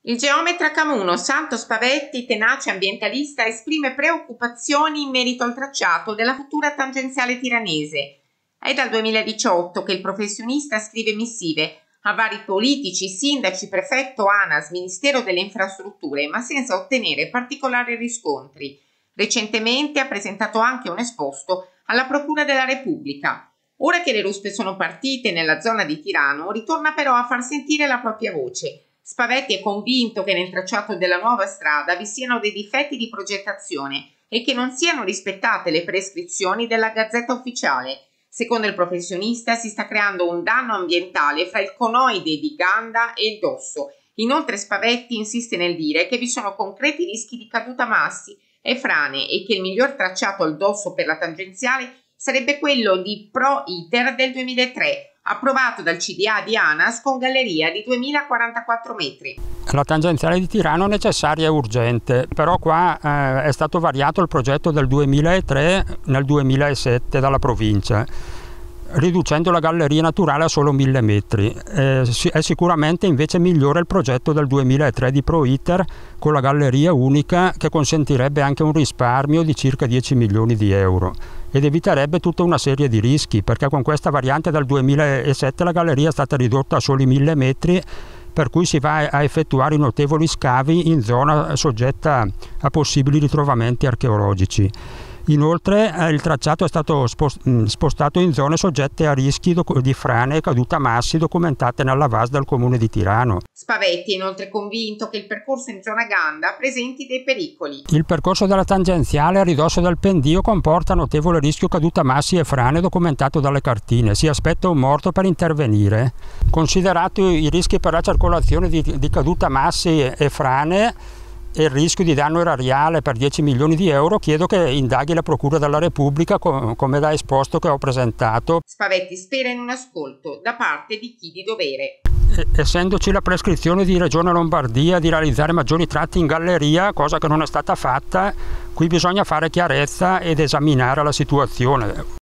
Il geometra Camuno Santo Spavetti, tenace ambientalista, esprime preoccupazioni in merito al tracciato della futura tangenziale tiranese. È dal 2018 che il professionista scrive missive a vari politici, sindaci, prefetto, ANAS, Ministero delle Infrastrutture, ma senza ottenere particolari riscontri. Recentemente ha presentato anche un esposto alla Procura della Repubblica. Ora che le ruspe sono partite nella zona di Tirano, ritorna però a far sentire la propria voce. Spavetti è convinto che nel tracciato della nuova strada vi siano dei difetti di progettazione e che non siano rispettate le prescrizioni della Gazzetta Ufficiale. Secondo il professionista si sta creando un danno ambientale fra il conoide di Ganda e il Dosso. Inoltre Spavetti insiste nel dire che vi sono concreti rischi di caduta massi e frane e che il miglior tracciato al Dosso per la tangenziale sarebbe quello di Pro Iter del 2003, approvato dal CDA di ANAS con galleria di 2044 metri. La tangenziale di Tirano è necessaria e urgente, però qua è stato variato il progetto del 2003 nel 2007 dalla provincia, riducendo la galleria naturale a solo 1000 metri. È sicuramente invece migliore il progetto del 2003 di Pro Iter con la galleria unica, che consentirebbe anche un risparmio di circa 10 milioni di euro ed eviterebbe tutta una serie di rischi, perché con questa variante del 2007 la galleria è stata ridotta a soli 1000 metri, per cui si va a effettuare notevoli scavi in zona soggetta a possibili ritrovamenti archeologici. Inoltre il tracciato è stato spostato in zone soggette a rischi di frane e caduta massi documentate nella VAS del comune di Tirano. Spavetti è inoltre convinto che il percorso in zona Ganda presenti dei pericoli. Il percorso della tangenziale a ridosso del pendio comporta notevole rischio caduta massi e frane documentato dalle cartine. Si aspetta un morto per intervenire. Considerato i rischi per la circolazione di caduta massi e frane e il rischio di danno erariale per 10 milioni di euro, chiedo che indaghi la Procura della Repubblica come da esposto che ho presentato. Spavetti spera in un ascolto da parte di chi di dovere. Essendoci la prescrizione di Regione Lombardia di realizzare maggiori tratti in galleria, cosa che non è stata fatta, qui bisogna fare chiarezza ed esaminare la situazione.